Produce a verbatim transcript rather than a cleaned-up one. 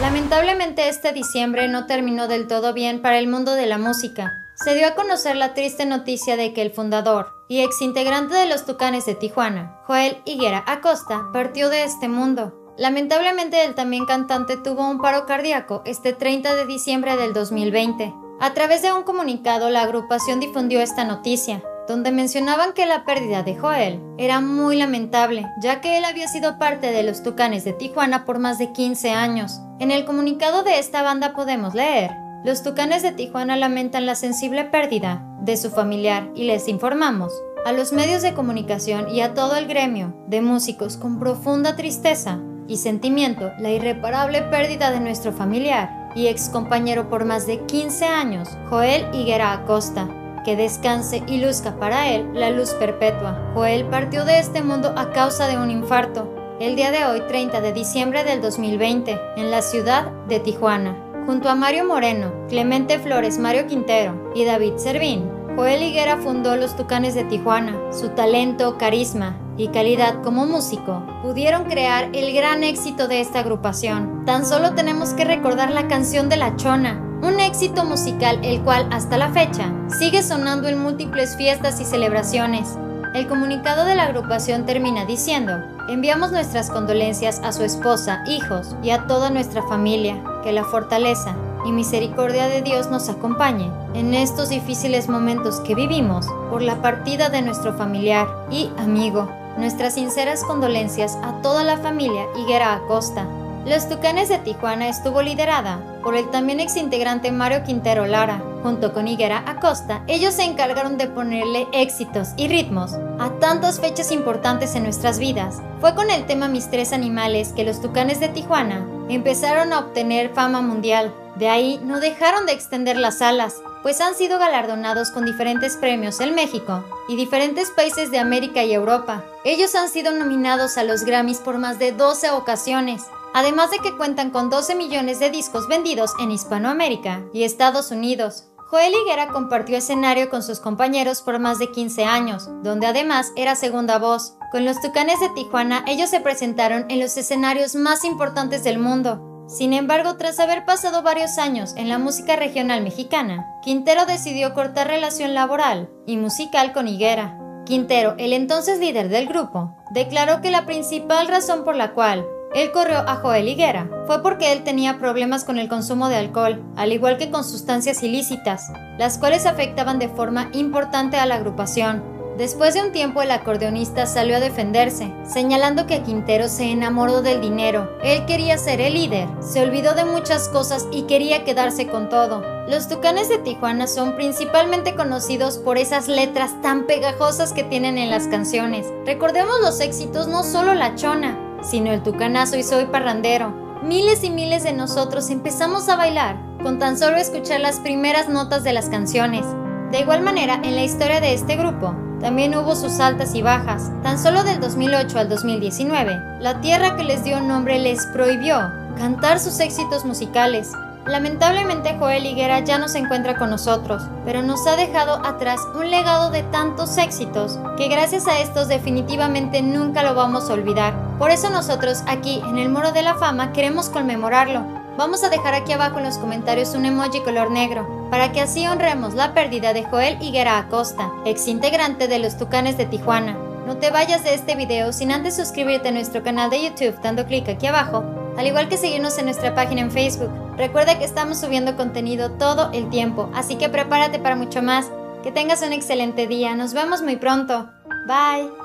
Lamentablemente este diciembre no terminó del todo bien para el mundo de la música. Se dio a conocer la triste noticia de que el fundador y exintegrante de los Tucanes de Tijuana, Joel Higuera Acosta, partió de este mundo. Lamentablemente el también cantante tuvo un paro cardíaco este treinta de diciembre del dos mil veinte. A través de un comunicado, la agrupación difundió esta noticia, donde mencionaban que la pérdida de Joel era muy lamentable, ya que él había sido parte de los Tucanes de Tijuana por más de quince años. En el comunicado de esta banda podemos leer: los Tucanes de Tijuana lamentan la sensible pérdida de su familiar y les informamos a los medios de comunicación y a todo el gremio de músicos con profunda tristeza y sentimiento la irreparable pérdida de nuestro familiar y ex compañero por más de quince años, Joel Higuera Acosta. Que descanse y luzca para él la luz perpetua. Joel partió de este mundo a causa de un infarto el día de hoy, treinta de diciembre del dos mil veinte, en la ciudad de Tijuana. Junto a Mario Moreno, Clemente Flores, Mario Quintero y David Servín, Joel Higuera fundó los Tucanes de Tijuana. Su talento, carisma y calidad como músico pudieron crear el gran éxito de esta agrupación. Tan solo tenemos que recordar la canción de La Chona, un éxito musical el cual hasta la fecha sigue sonando en múltiples fiestas y celebraciones. El comunicado de la agrupación termina diciendo: enviamos nuestras condolencias a su esposa, hijos y a toda nuestra familia. Que la fortaleza y misericordia de Dios nos acompañe en estos difíciles momentos que vivimos por la partida de nuestro familiar y amigo. Nuestras sinceras condolencias a toda la familia Higuera Acosta. Los Tucanes de Tijuana estuvo liderada por el también exintegrante Mario Quintero Lara. Junto con Higuera Acosta, ellos se encargaron de ponerle éxitos y ritmos a tantas fechas importantes en nuestras vidas. Fue con el tema Mis Tres Animales que los Tucanes de Tijuana empezaron a obtener fama mundial. De ahí no dejaron de extender las alas, pues han sido galardonados con diferentes premios en México y diferentes países de América y Europa. Ellos han sido nominados a los Grammys por más de doce ocasiones. Además de que cuentan con doce millones de discos vendidos en Hispanoamérica y Estados Unidos. Joel Higuera compartió escenario con sus compañeros por más de quince años, donde además era segunda voz. Con los Tucanes de Tijuana, ellos se presentaron en los escenarios más importantes del mundo. Sin embargo, tras haber pasado varios años en la música regional mexicana, Quintero decidió cortar relación laboral y musical con Higuera. Quintero, el entonces líder del grupo, declaró que la principal razón por la cual él corrió a Joel Higuera fue porque él tenía problemas con el consumo de alcohol, al igual que con sustancias ilícitas, las cuales afectaban de forma importante a la agrupación. Después de un tiempo, el acordeonista salió a defenderse, señalando que Quintero se enamoró del dinero. Él quería ser el líder, se olvidó de muchas cosas y quería quedarse con todo. Los Tucanes de Tijuana son principalmente conocidos por esas letras tan pegajosas que tienen en las canciones. Recordemos los éxitos, no solo La Chona, sino el Tucanazo y Soy Parrandero. Miles y miles de nosotros empezamos a bailar con tan solo escuchar las primeras notas de las canciones. De igual manera, en la historia de este grupo, también hubo sus altas y bajas. Tan solo del dos mil ocho al dos mil diecinueve, la tierra que les dio nombre les prohibió cantar sus éxitos musicales. Lamentablemente Joel Higuera ya no se encuentra con nosotros, pero nos ha dejado atrás un legado de tantos éxitos que gracias a estos definitivamente nunca lo vamos a olvidar. Por eso nosotros aquí en el Muro de la Fama queremos conmemorarlo. Vamos a dejar aquí abajo en los comentarios un emoji color negro, para que así honremos la pérdida de Joel Higuera Acosta, ex integrante de los Tucanes de Tijuana. No te vayas de este video sin antes suscribirte a nuestro canal de YouTube dando clic aquí abajo, al igual que seguirnos en nuestra página en Facebook. Recuerda que estamos subiendo contenido todo el tiempo, así que prepárate para mucho más. Que tengas un excelente día, nos vemos muy pronto. Bye.